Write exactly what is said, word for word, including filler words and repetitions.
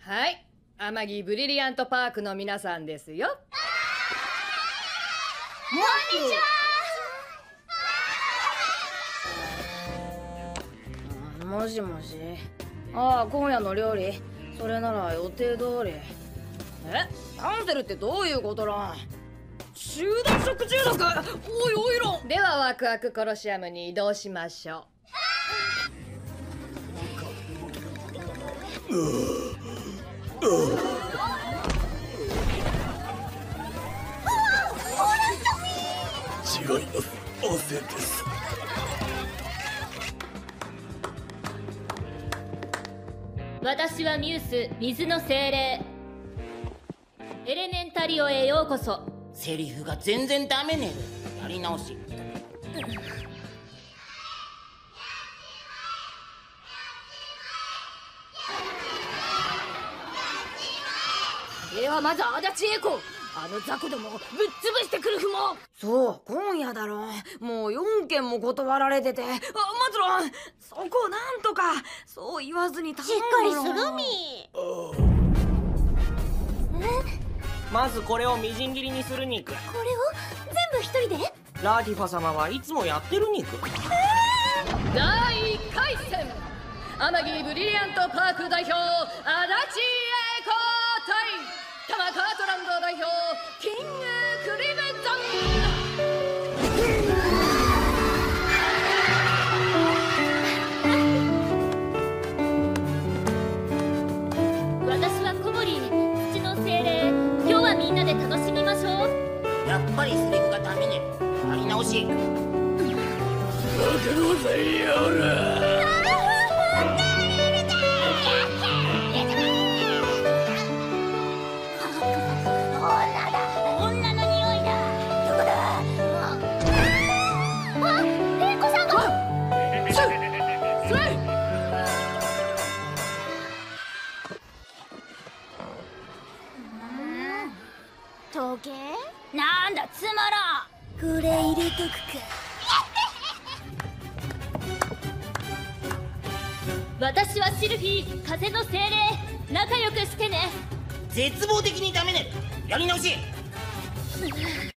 はい、天城ブリリアントパークの皆さんですよ。 こんにちは。もしもし。ああ、今夜の料理それなら予定通り。え、キャンセルってどういうことなん？集団食中毒。おいおいろ。 ではワクワクコロシアムに移動しましょう。 違います、汗です。 私はミュース、水の精霊。エレメンタリオへようこそ。 セリフが全然ダメねる。やり直し。 ではまず足立へ行こう。あの雑魚どもをぶっ潰してくる不毛。そう今夜だろう。もうよんけんも断られてて。あ、マズロン、そこをなんとかそう言わずに頼むよ。 しっかりするみ。 まずこれをみじん切りにするニク。これを全部一人で？ ラティファ様はいつもやってるニク。 だいいっかい戦、天城ブリリアントパーク代表足立栄子対タマカートランド代表キングクリムゾン。私はコモリー、土の精霊。今日はみんなで楽しみましょう。 やっぱりセリフがダメねる。やり直し。 待てろぜやら。 時計？ なんだつまらん。 これ入れとくか。 私はシルフィー、風の精霊。仲良くしてね。 絶望的にダメねる。やり直し。